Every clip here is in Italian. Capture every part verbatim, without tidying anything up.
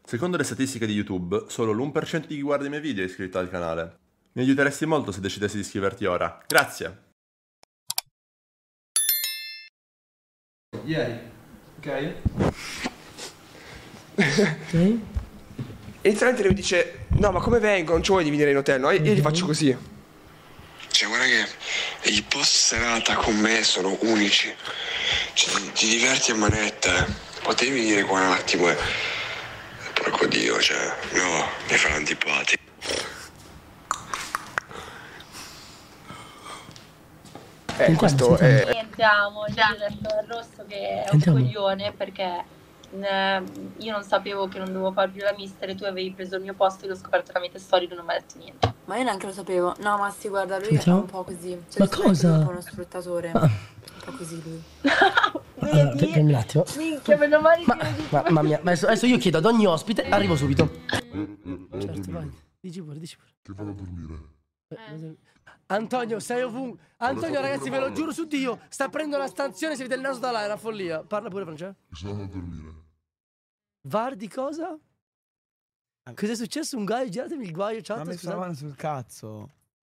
Secondo le statistiche di YouTube, solo l'uno per cento di chi guarda i miei video è iscritto al canale. Mi aiuteresti molto se decidessi di iscriverti ora. Grazie! Ieri, ok? Ok. E inizialmente lui dice: no, ma come vengo? Non ci vuoi di venire in hotel, no? E io gli faccio così. Cioè, guarda che i post serata con me sono unici. Cioè, ti, ti diverti a manetta, eh. Potevi venire qua un attimo e... porco Dio, cioè, no, mi fa antipatico. Eh, questo è... Entriamo, c'è il rosso che è un coglione perché eh, io non sapevo che non dovevo far più la mister e tu avevi preso il mio posto e l'ho scoperto tramite storie e non mi hai detto niente. Ma io neanche lo sapevo. No, ma sì, guarda, lui è un po' così. Cioè, Ma cosa? È un po' uno sfruttatore. Ah. Un po' così lui. Allora, fermi un attimo. Minchia, meno male Ma, che ma, mamma mia, ma adesso, adesso io chiedo ad ogni ospite, arrivo subito. Certo, vai. Dici pure, dici pure. Che vado a dormire. Eh. Antonio, sei ovunque. Antonio, ragazzi, ve lo giuro su Dio, sta prendendo la stanzione, si vede il naso da là, è una follia. Parla pure, Francesco. Mi sono andato a dormire. VAR di cosa? Cos'è successo? Un guaio? Giratemi il guaio, chat. Ma mi messo la mano sul cazzo.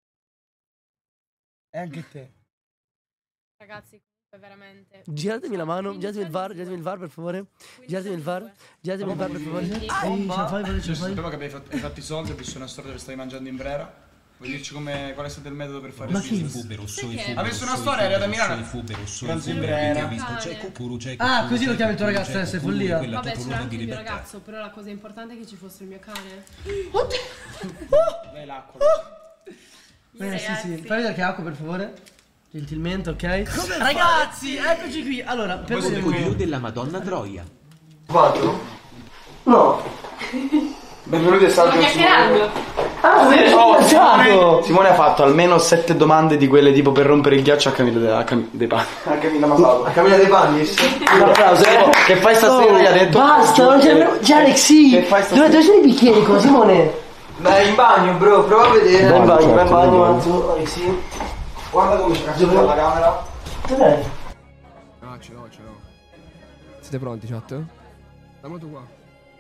E anche te. Ragazzi, veramente. Giratemi la mano, giratemi il VAR, giratemi il VAR per favore. Giratemi il VAR, giratemi il VAR per favore. Ehi, ce la fai, ce la fai. Sapevo che avevi fatto, hai fatto i soldi, ho visto una storia dove stavi mangiando in Brera. Vuoi dirci come, qual è stato il metodo per fare Ma il chi? business? Ha messo una storia, era da Milano. Pranzo in Brera. Ah, così lo chiami il tuo ragazzo, adesso è follia. Vabbè, c'era anche il mio ragazzo, però la cosa importante è che ci fosse il mio cane. Lei l'acqua. Eh, sì, sì. Fai vedere che acqua, per favore. Gentilmente, ok? Ragazzi, eccoci qui. Allora, per Come vedere... quello della Madonna Troia. Vado? No. Benvenuti a Salve Chiacchierando. Ah, oh, Simone, Simone ha fatto almeno sette domande di quelle tipo per rompere il ghiaccio a Camilla de, a Cam, dei Panni. A Camilla Masato. A Camilla dei Panni? Un applauso. Eh, che fai stasera? Gli ha detto. Basta, non c'è nemmeno... C'è Alexi. Che fai stasera? Dove, dove sono i bicchieri qua, Simone? Beh, in bagno, bro, prova a vedere. Vai in bagno, certo, vai in bagno, un attimo, Alexi. Guarda come c'è cazzo la camera. Dov'è? Ah, ce l'ho, ce l'ho. Siete pronti, chat? Dammi tu qua.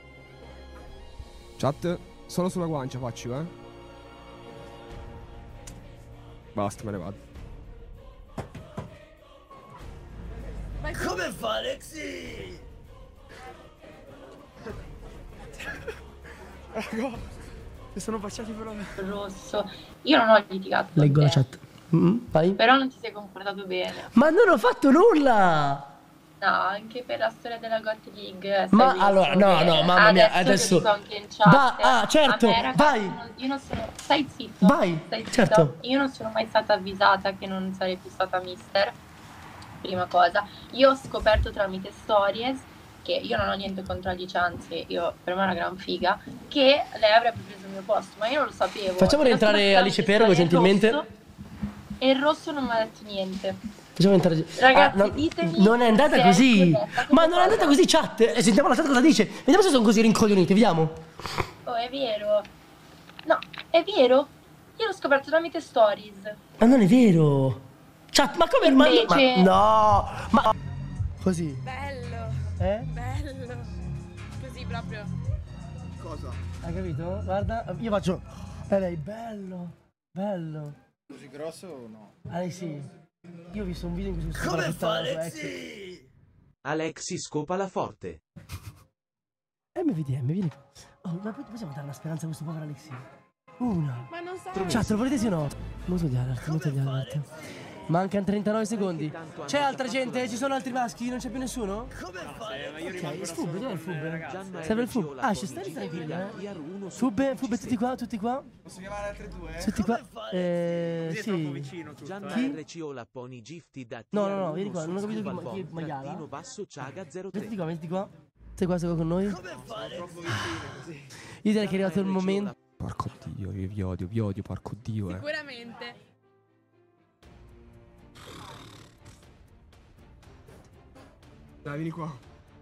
Chat, solo sulla guancia faccio, eh. Basta, me ne vado. Ma come fa, Alexi? Raga, mi sono baciati però. rosso. Io non ho litigato con Leggo te, la chat. Mm, vai. però non ti sei comportato bene. Ma non ho fatto nulla! No, anche per la storia della God League. Ma sai allora, benissimo no, che no, mamma mia, adesso adesso... che dico anche in chat, Va, ah, certo, a me, ragazzi, vai. non- Io non sono... Stai zitto. Vai, stai zitto. certo. Io non sono mai stata avvisata che non sarei più stata mister. Prima cosa. Io ho scoperto tramite stories, che io non ho niente contro Alice, anzi, io, per me è una gran figa, che lei avrebbe preso il mio posto, ma io non lo sapevo. Facciamo Era rientrare solo Alice tramite Pergo, storie, gentilmente. il rosso- E il rosso non mi ha detto niente. Facciamo entrare... Ragazzi, Ah, no, ditemi non è andata se è così. corretta Ma come non è andata cosa. così, chat. E sentiamo la chat cosa dice. Vediamo se sono così rincoglioniti, vediamo. Oh, è vero. No, è vero. Io l'ho scoperto tramite stories. Ma non è vero. Chat, ma come... Ma, Invece- ma, no, ma... Così. Bello, Eh? bello. Così proprio. Cosa? Hai capito? Guarda, io faccio... E lei, bello, bello. Così grosso o no? Alexi, io ho visto un video in cui si come fa Alexi? Alexi scopa la forte. M V D M, vieni qua. Oh, ma possiamo dare una speranza a questo povero Alexi? Una. Ma non sai. Chat, lo volete sì o no? Molto di alert, molto di alert. Mancano trentanove secondi. C'è altra gente? Ci sono altri maschi? Non c'è più nessuno? Come fai? Ok, Fubbe, dov'è il Fubbe? Serve il Fubbe. Ah, ci stai tranquillo, eh? Fubbe, Fubbe, tutti qua, tutti qua? Posso chiamare altre due? Tutti qua? Eh, sì. Gianna Chi? R C O la Pony Gifti da No, no, no, vieni qua, non ho capito chi, chi è maiala. Trattino basso Ciaga zero tre. Mettiti qua, mettiti qua. Sei qua, sei qua con noi? Come fare? Io direi che è arrivato il momento. Porco Dio, io vi odio, vi odio, porco Dio, eh. Sicuramente. Dai, vieni qua.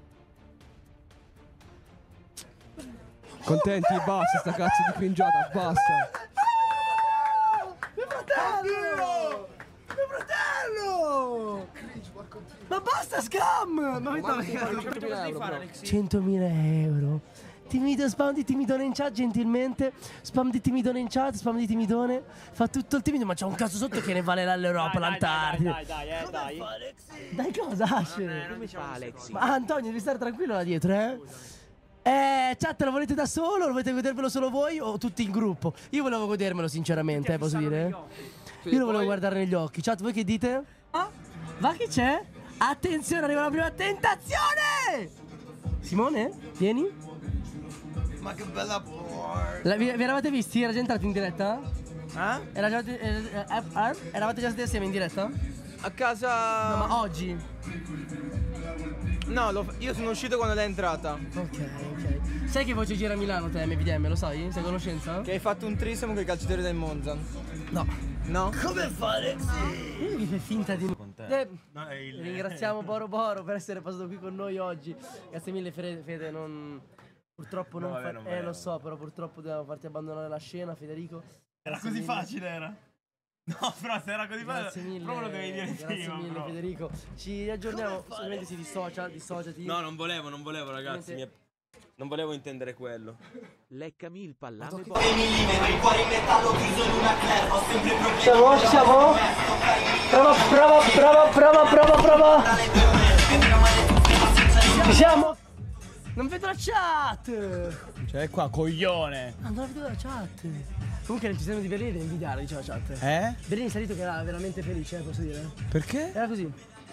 Contenti? Basta sta cazzo di cringiata, basta. Mio fratello! Mio fratello! Ma basta scam! Ma Ma che cazzo devi fare, Alexi? centomila euro. Timido, spam di timidone in chat gentilmente. Spam di timidone in chat, spam di timidone. Fa tutto il timido, ma c'è un cazzo sotto che ne vale l'Europa, l'Antartide. Dai, dai, dai, dai, dai. Dai cosa, Ash? Come fa Alexi? Ma Antonio, devi stare tranquillo là dietro, eh? Eh, chat, lo volete da solo? Lo volete godervelo solo voi o tutti in gruppo? Io volevo godermelo sinceramente, eh, posso dire? Io lo volevo guardare negli occhi. Chat, voi che dite? Ah, va chi c'è? Attenzione, arriva la prima tentazione! Simone, vieni. Ma che bella porca. La, vi, vi eravate visti? Era già entrato in diretta? Eh? Era già, eh, eh, eh, eravate già stati assieme in diretta? A casa... No, ma oggi? No, lo... io sono uscito quando lei è entrata. Ok, ok. Sai che voce gira a Milano te, M V D M, lo sai? Sei a conoscenza? Che hai fatto un trisamo con i calciatori del Monza. No. No? Come fare? Sì. Che fai finta di... Eh, No, il... ringraziamo Boro Boro per essere passato qui con noi oggi. Grazie mille Fede, Fede non... Purtroppo non, No, vabbè, fa... non Eh volevo. lo so, però purtroppo dobbiamo farti abbandonare la scena, Federico. Era Grazie così mille. facile, era? No, però se era così Grazie facile, mille, proprio lo dovevi dire grazie prima, mille bro. Federico. Ci aggiorniamo, solamente si dissocia, dissociati. No, non volevo, non volevo ragazzi. Mi è... Non volevo intendere quello. Leccami il pallame. Siamo, siamo. Prova, prova, prova, prova, prova, prova. Ci siamo. Non vedo la chat. Cioè qua, coglione. Ah, non vedo la chat. Comunque il sistema di Berlino da invidiare, diceva la chat. Eh? Berlino è salito che era veramente felice, eh, posso dire. Perché? Era così.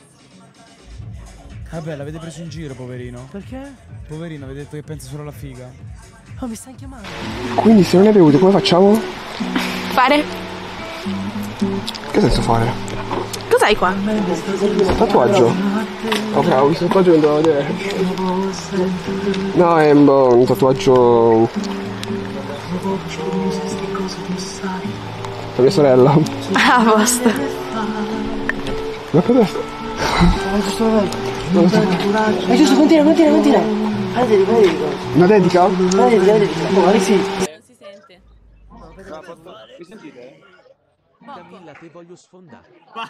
Vabbè, l'avete preso in giro, poverino. Perché? Poverino, avete detto che pensa solo alla figa. Oh, mi stanno chiamando. Quindi se non è bevuto come facciamo? Fare? Che senso fare? Cos'hai qua? Tatuaggio. Ok, ho visto il tatuaggio che devo vedere. No, è un, un tatuaggio per mia sorella. Ah, basta. Ma che adesso? È giusto, continua, continua, continua. Guardate, guardate. Una dedica? Guardate, guardate. Oh, sì. Non si sente. Mi sentite? Camilla, te voglio sfondare.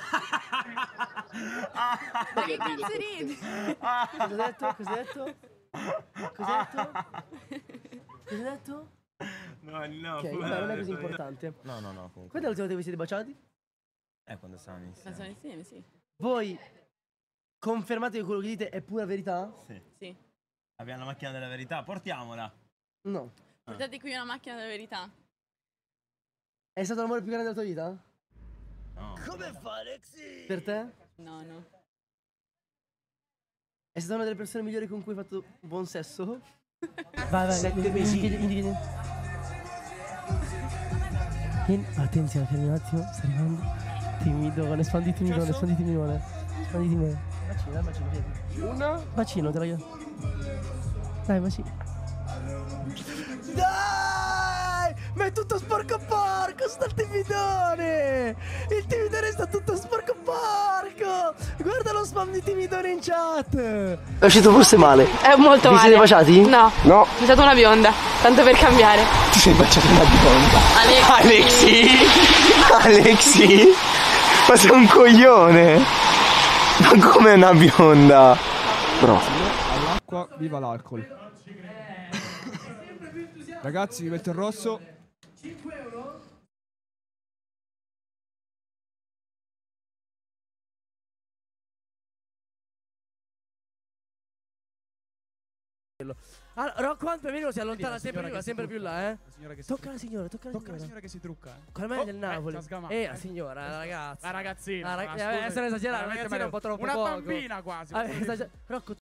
Ma che cazzo ridi? Cosa hai detto? Cosa hai detto? Cosa hai detto? Cosa hai detto? No, no. Ok, vabbè, non è così importante. No, no, no, comunque. Quando è l'ultima volta che vi siete baciati? Eh, quando stavamo insieme. Sono insieme, sì. Voi confermate che quello che dite è pura verità? Sì. Sì. Abbiamo la macchina della verità, portiamola. No. Portate qui una macchina della verità. È stato l'amore più grande della tua vita? No. Come fa, Alexi? Per te? No, no. È stata una delle persone migliori con cui hai fatto buon sesso? Vai, vai, Sette mesi. indichi, indichi. In- Attenzione, fermi un attimo, sta arrivando. Timidone, spandi timidone, spandi timidone. Spandi timidone. Bacino, dai, bacino, vieni. Una? Bacino, te la chiedo. Dai, bacino. Dai! Ma è tutto sporco porco, sta il timidone! Il timidone sta tutto sporco porco! Guarda lo spam di timidone in chat! È uscito forse male. È molto Vi male. siete baciati? No. No. È stata una bionda. Tanto per cambiare. Ti sei baciato una bionda? Alexi. Alexi? Alexi? Ma sei un coglione! Ma come una bionda? Bro. All'acqua, viva l'alcol. Ragazzi, vi metto il rosso. Allora, Rocco Antonino si allontana La sempre signora più, che si sempre più trucca. là, eh. La signora che si Tocca trucca. la signora, tocca la Tocca la signora. signora che si trucca. eh. Con la maglia Oh, del eh, Napoli. ci ha sgamato, Eh, eh. la signora, la ragazza. La ragazzina. La rag- ma eh, scusami, essere esagerato, veramente ragazzina è un po' troppo Una poco. bambina quasi. Ah, esager- Rocco,